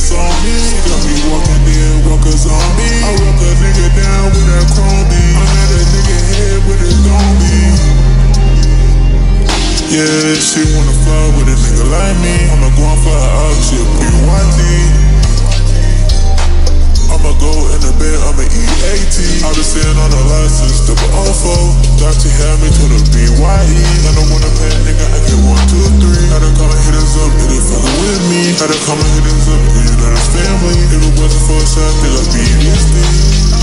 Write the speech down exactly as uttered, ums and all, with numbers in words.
It's on me. Got me walking dead, walkers on me. I rock a nigga down with that chrome beat. I'm at a nigga head with it gon' be. Yeah, she wanna fly with a nigga like me. I'ma go and fly out, she a B Y D. I'ma go in the bed, I'ma eat AT. I been sitting on the license, double oh four. Doctor had me to the B Y E. I don't wanna pay a nigga, I get one, two, three. Had to come and hit us up, they fuckin' with me. Had to come and hit us up, cause you know that's family. If it wasn't for a shot, they like B S D.